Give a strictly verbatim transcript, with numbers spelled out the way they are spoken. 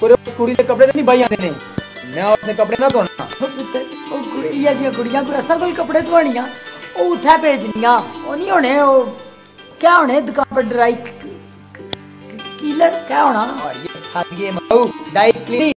कोई कुड़ी दे कपड़े नहीं भाई आते ने मैं अपने कपड़े ना धोना ओ कुड़ियां जी कुड़ियां को असा कोई कपड़े धोनियां ओ उठा भेजनियां ओ नहीं होने ओ क्या होने दुकान पर ड्राई कीलर क्या होना और ये ये डाई क्लीनिंग